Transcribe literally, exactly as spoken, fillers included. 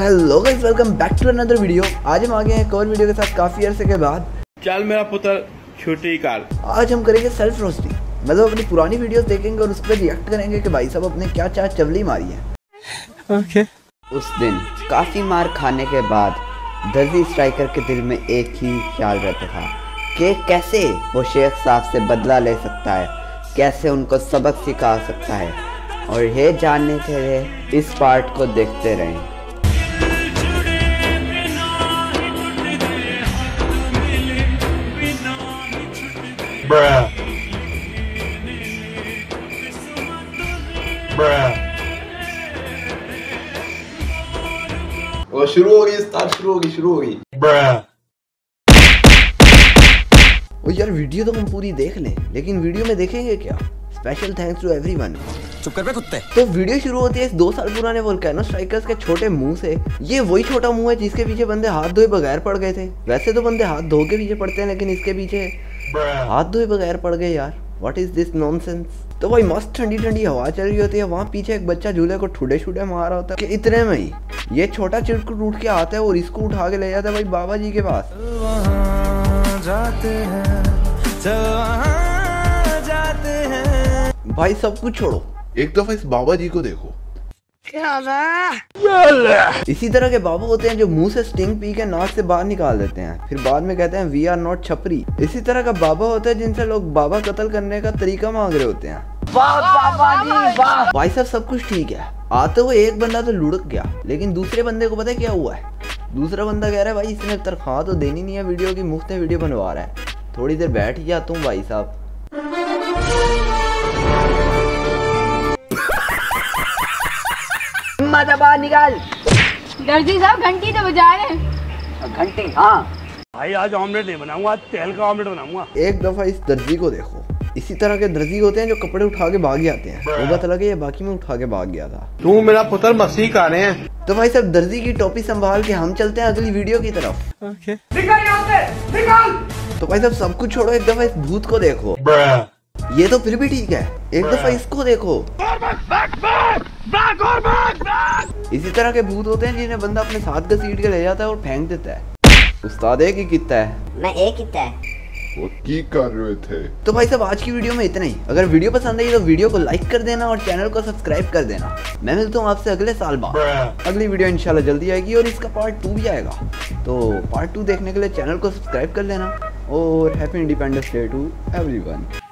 Hello guys, welcome back to another video. आज हम आ गए हैं एक और वीडियो के साथ काफी अरसे के बाद। चल मेरा पुत्र छोटी कार। आज हम करेंगे सेल्फ रोस्टिंग, मतलब अपनी पुरानी वीडियोस देखेंगे और उस पर रिएक्ट करेंगे कि भाई साहब अपने क्या क्या चवली मारी है। Okay okay. उस दिन काफी मार खाने के बाद दर्जी स्ट्राइकर के दिल में एक ही ख्याल रहता था कि कैसे वो शेख साहब से बदला ले सकता है, कैसे उनको सबक सिखा सकता है। और ये जानने के लिए इस पार्ट को देखते रहें। Bruh. Bruh. वो शुरू हो गई, स्टार्ट शुरू होगी शुरू होगी Bruh. ओ यार, वीडियो तो हम पूरी देख लें, लेकिन वीडियो में देखेंगे क्या? Special thanks to everyone. चुप कर बे कुत्ते। तो वीडियो शुरू होती है इस दो साल पुराने वोल्केनो स्ट्राइकर्स के छोटे मुंह से। ये वही छोटा मुंह है जिसके पीछे बंदे हाथ धोए बगैर पड़ गए थे। वैसे तो बंदे हाथ धो के पीछे पड़ते हैं, लेकिन इसके पीछे हाथ धोए बगैर पड़ गए यार। What is this nonsense. तो भाई मस्त ठंडी ठंडी हवा चल रही होती है, वहाँ पीछे एक बच्चा झूले को ठुडे ठुडे मार रहा होता है कि इतने में ही ये छोटा चिड़कुट उठ के आता है और इसको उठा के ले जाता है भाई बाबा जी के पास। जाते हैं, जाते हैं। भाई सब कुछ छोड़ो, एक दफा इस बाबा जी को देखो। इसी तरह के बाबा होते हैं जो मुंह से स्टिंग पी के नाक से बाहर निकाल देते हैं, फिर बाद में कहते हैं वी आर नॉट छपरी। इसी तरह का बाबा होता है जिनसे लोग बाबा कत्ल करने का तरीका मांग रहे होते हैं। वाह बाबा जी वाह। भाई साहब सब कुछ ठीक है, आते हुए एक बंदा तो लुढ़क गया, लेकिन दूसरे बंदे को पता है क्या हुआ है? दूसरा बंदा कह रहा है भाई इसने तनख्वाह तो देनी नहीं है वीडियो की, मुफ्त में वीडियो बनवा रहा है, थोड़ी देर बैठ जा तुम भाई साहब। बाहर निकाल। दर्जी साहब घंटी तो बजा रहे हैं। घंटी? हाँ भाई आज ऑमलेट नहीं बनाऊंगा, तेल का ऑमलेट बनाऊंगा। एक दफा इस दर्जी को देखो। इसी तरह के दर्जी होते हैं जो कपड़े उठा के भाग जाते हैं। वो पता लगे ये बाकी में उठा के भाग गया था। तू मेरा पुत्र मसीह का रहे हैं। तो भाई साहब दर्जी की टोपी संभाल के हम चलते हैं अगली वीडियो की तरफ। okay. निकल यहाँ से, निकल। तो भाई साहब सब कुछ छोड़ो, एक दफा इस भूत को देखो। Bruh. ये तो फिर भी ठीक है, एक दफा इसको देखो। इसी तरह के भूत होते हैं जिन्हें बंदा अपने साथ घसीट के ले जाता है और फेंक देता है। उस्ताद एक ही कितना है? मैं एक ही था। वो की कर रहे थे। तो भाई साहब आज की वीडियो में इतना ही। अगर वीडियो पसंद आई तो वीडियो को लाइक कर देना और चैनल को सब्सक्राइब कर देना। मैं मिलता हूँ आपसे अगले साल बाद। अगली वीडियो इंशाल्लाह जल्दी आएगी और इसका पार्ट टू भी आएगा। तो पार्ट टू देखने के लिए चैनल को सब्सक्राइब कर लेना और happy independence day to everyone.